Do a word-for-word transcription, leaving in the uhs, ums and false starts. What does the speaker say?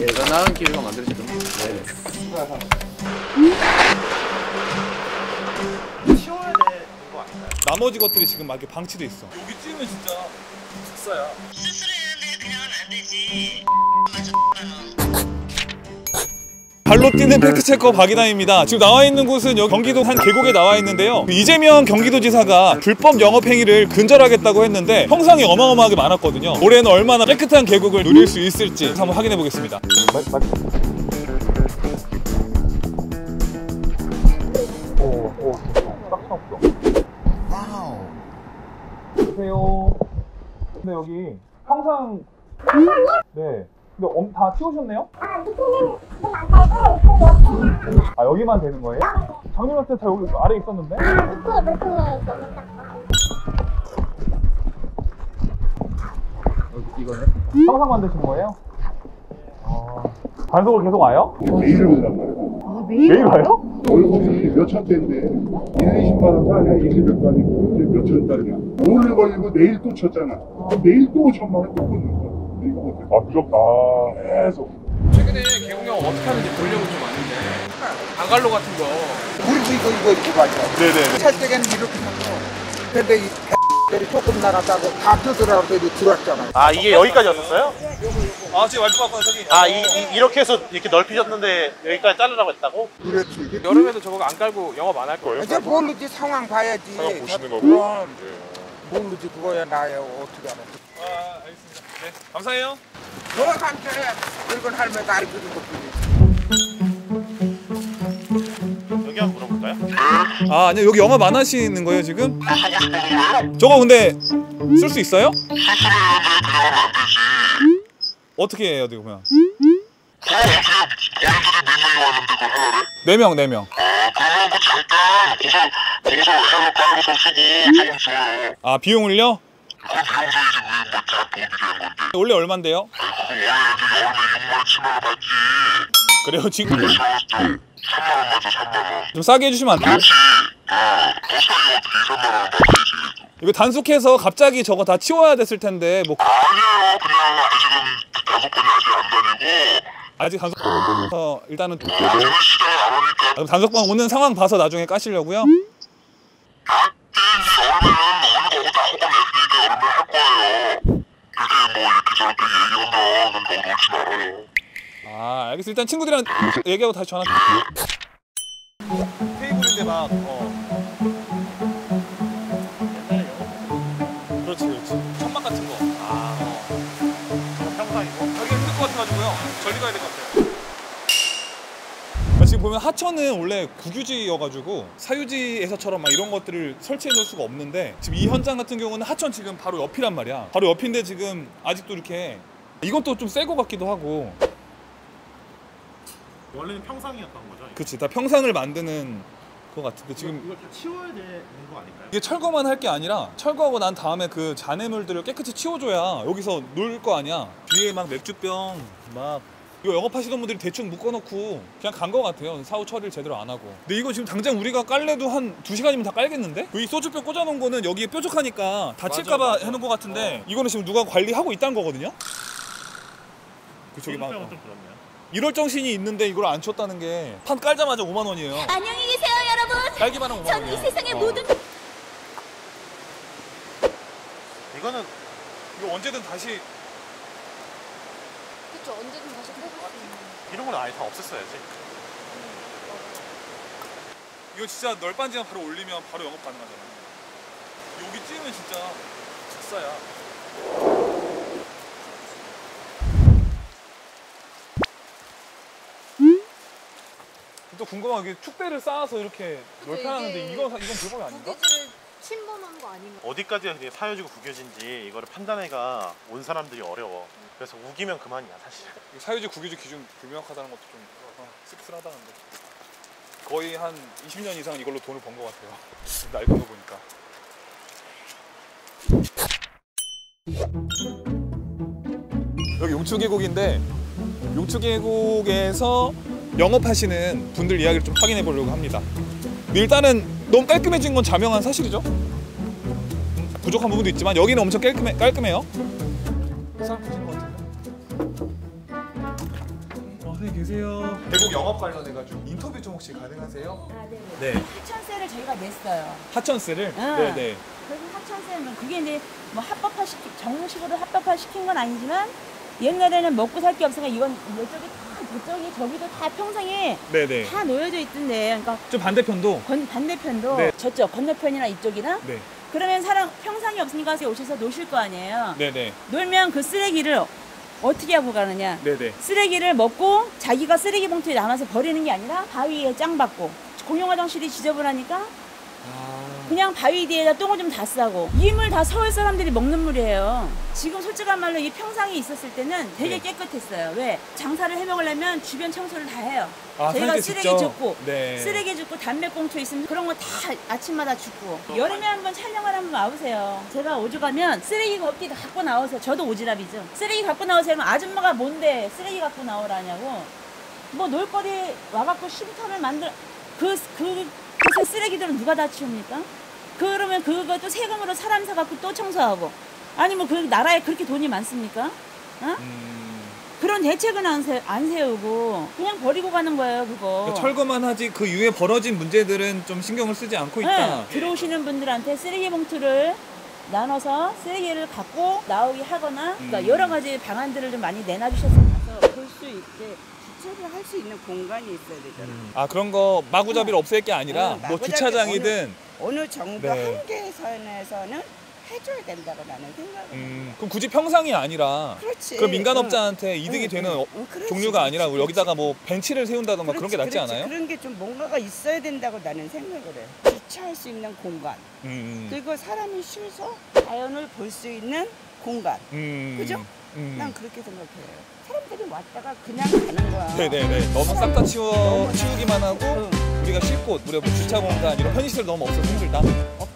대단한 기회가 만들어지던 네. 치워야 되는 거 아닌가요? 나머지 것들이 지금 막 이렇게 방치돼 있어. 여기 찌우면 진짜 즉사야. 수술했는데 그냥은 안 되지. 발로 뛰는 팩트체커 박이담입니다. 지금 나와 있는 곳은 여기 경기도 한 계곡에 나와 있는데요. 이재명 경기도지사가 불법 영업행위를 근절하겠다고 했는데 형상이 어마어마하게 많았거든요. 올해는 얼마나 깨끗한 계곡을 누릴 수 있을지 한번 확인해 보겠습니다. 오, 오, 딱 쳤어. 와우. 안녕하세요. 근데 여기 평상 네. 근데 엄, 다 치우셨네요? 아, 밑에는 좀안 살고 있고 옆에는 아, 여기만 되는 거예요? 작년 왔을 때 다 여기 아래 있었는데? 밑에 밑에 좀 이거네? 평상 만드신 거예요? 아... 단속을 계속 와요? 매일 온단 말이야. 아, 매일 와요? 월급이 몇천 대인데 일, 이십만 원 달에 일, 이백만 원이고 몇천 달이냐. 오늘 걸리고 내일 또 쳤잖아. 내일 또 오천만 원 또 끊는 거야. 아, 무섭다. 계속. 최근에 계곡 영업 어떻게 하는지 보려고 좀 왔는데 방갈로 같은 거 우리도 이거 이거 이거 맞아. 네네. 찰 때에는 이렇게 하고, 근데 이 X들이 조금 나갔다고 다 뜯으라고 해도 들어왔잖아. 아 이게 여기까지였었어요? 아, 지금 말투 바꿔서 저기. 아 이, 이, 이렇게 해서 이렇게 넓히셨는데 여기까지 자르라고 했다고? 그렇지. 여름에도 저거 안 깔고 영업 안 할 거예요? 이제 모르지 상황 봐야지. 상황 보시는 거고. 그럼 모르지 그거야 나야 어떻게 하나. 아, 알겠습니다. 네, 감사해요. 너가 감사해. 늙은 할매 나이 그린 것뿐이지. 여기 한번 물어볼까요? 아, 아니요. 여기 영업 안 하시는 거예요, 지금? 저거 근데 쓸 수 있어요? 어떻게 해요, 지금 그냥? 네 명, 네 명. 아, 비용을요? 원래 얼만데요? 그래요, 지금? 좀 싸게 해주시면 안 돼요? 이거 단속해서 갑자기 저거 다 치워야 됐을 텐데 뭐. 아니요, 그냥 아직은 단속반이 아직 안 다니고. 아직 단속반 일단은 오늘 시장 안 오니까. 그럼 단속반 오는 상황 봐서 나중에 까시려고요? 여름에는 오는 거고 다 호감 냈으니까 여름에 할 거예요. 근데 뭐 이렇게 저렇게 얘기하면 너무 놓지 말아요. 아, 알겠어. 일단 친구들이랑 얘기하고 다시 전화. 테이블인데 막 어. 그렇지, 그렇지. 천막 같은 거. 아, 어. 평상이고 여기 힘들 것 같아가지고요. 저리 가야 될 것 같아요. 지금 보면 하천은 원래 국유지여가지고 사유지에서처럼 막 이런 것들을 설치해 놓을 수가 없는데 지금 이 현장 같은 경우는 하천 지금 바로 옆이란 말이야. 바로 옆인데 지금 아직도 이렇게 이것도 좀 새 거 같기도 하고. 원래는 평상이었던 거죠? 그치, 다 평상을 만드는 거 같은데 지금 이걸 다 치워야 되는 거 아닐까요? 이게 철거만 할 게 아니라 철거하고 난 다음에 그 잔해물들을 깨끗이 치워줘야 여기서 놀 거 아니야. 뒤에 막 맥주병 막 이거 영업하시던 분들이 대충 묶어놓고 그냥 간 거 같아요. 사후 처리를 제대로 안 하고. 근데 이거 지금 당장 우리가 깔래도 한 두 시간이면 다 깔겠는데? 이 소주병 꽂아놓은 거는 여기에 뾰족하니까 다칠까봐 해놓은 거 같은데 어. 이거는 지금 누가 관리하고 있다는 거거든요? 그쪽이 막 좀 그렇네요. 이럴 정신이 있는데 이걸 안 쳤다는 게 판 깔자마자 오만 원이에요. 안녕히 계세요, 여러분. 깔기만 하면 오만 원이야. 전 이 세상의 어. 모든 이거는 이거 언제든 다시 그쵸, 언제든 다시 뽑을 수 있는. 이런 건 아예 다 없앴어야지. 이거 진짜 널빤지만 바로 올리면 바로 영업 가능하잖아. 여기 찌우면 진짜 즉사야. 또 궁금한 게 축대를 쌓아서 이렇게 넓혀놨는데 이건 이건 불법이 아닌가? 무기질을 침범한 거 아닌가? 어디까지가 그게 사유지고 국유지인지 이거를 판단해가 온 사람들이 어려워. 그래서 우기면 그만이야 사실. 사유지 국유지 기준 불명확하다는 것도 좀 어, 씁쓸하다는데 거의 한 이십 년 이상 이걸로 돈을 번 것 같아요. 낡은 거 보니까. 여기 용추계곡인데 용추계곡에서 영업하시는 분들 이야기를 좀 확인해 보려고 합니다. 일단은 너무 깔끔해진 건 자명한 사실이죠. 부족한 부분도 있지만 여기는 엄청 깔끔해, 깔끔해요. 사람 부신 것 같은데. 선생님 계세요. 대국 영업 관련해가지고 인터뷰 좀 혹시 가능하세요? 아, 네네. 네. 하천세를 저희가 냈어요. 하천세를? 응. 네네. 그래서 하천세는 그게 이제 뭐 합법화 시키, 정식으로 합법화 시킨 건 아니지만 옛날에는 먹고 살 게 없으니까 이건 이쪽이 다 저쪽이 저기도 다 평상에 네네. 다 놓여져 있던데. 그러니까 좀 반대편도? 건, 반대편도 네. 저쪽 건너편이나 이쪽이나 네. 그러면 사람 평상이 없으니까 오셔서 노실 거 아니에요. 네네. 놀면 그 쓰레기를 어떻게 하고 가느냐. 네네. 쓰레기를 먹고 자기가 쓰레기 봉투에 담아서 버리는 게 아니라 바위에 짱 받고 공용 화장실이 지저분하니까 아. 그냥 바위 뒤에다 똥을 좀 다 싸고 이 물 다 서울 사람들이 먹는 물이에요. 지금 솔직한 말로 이 평상이 있었을 때는 되게 네. 깨끗했어요. 왜? 장사를 해먹으려면 주변 청소를 다 해요. 아, 저희가 사람들 쓰레기 직접? 줍고 네. 쓰레기 줍고 담배꽁초 있으면 그런 거 다 아침마다 줍고 여름에 한번 촬영을 한번 와보세요. 제가 오죽하면 쓰레기가 없기 다 갖고 나오세요. 저도 오지랖이죠. 쓰레기 갖고 나오세요 하면 아줌마가 뭔데 쓰레기 갖고 나오라냐고. 뭐 놀거리 와갖고 쉼터를 만들 그, 그, 그 쓰레기들은 누가 다 치웁니까? 그러면 그것도 세금으로 사람 사갖고 또 청소하고 아니 뭐 그 나라에 그렇게 돈이 많습니까? 어? 음. 그런 대책은 안, 세, 안 세우고 그냥 버리고 가는 거예요 그거. 그러니까 철거만 하지 그 이후에 벌어진 문제들은 좀 신경을 쓰지 않고 있다. 네, 들어오시는 분들한테 쓰레기 봉투를 나눠서 쓰레기를 갖고 나오게 하거나 그러니까 음. 여러 가지 방안들을 좀 많이 내놔주셨으면 좋겠어요. 볼 수 있게 주차를 할 수 있는 공간이 있어야 되잖아. 음. 아 그런 거 마구잡이로 없앨 게 아니라 어, 뭐 마구잡이 주차장이든 어느, 어느 정도 네. 한계선에서는 해줘야 된다고 나는 생각을 해. 음, 그럼 굳이 평상이 아니라 그렇지. 그 민간업자한테 응. 이득이 응, 되는 응. 어, 응, 그렇지, 종류가 아니라 그렇지, 여기다가 뭐 벤치를 세운다던가 그런 게 낫지 그렇지. 않아요? 그런 게 좀 뭔가가 있어야 된다고 나는 생각을 해. 주차할 수 있는 공간, 음, 그리고 사람이 쉬어서 자연을 볼 수 있는 공간. 음, 그죠? 음. 난 그렇게 생각해요. 사람들이 왔다가 그냥 가는 거야. 네네네. 너무 싹 다 치워 치우기만 하고 응. 우리가 쉴 곳, 우리가 뭐 주차 공간 이런 편의시설 너무 없어서 힘들다. 없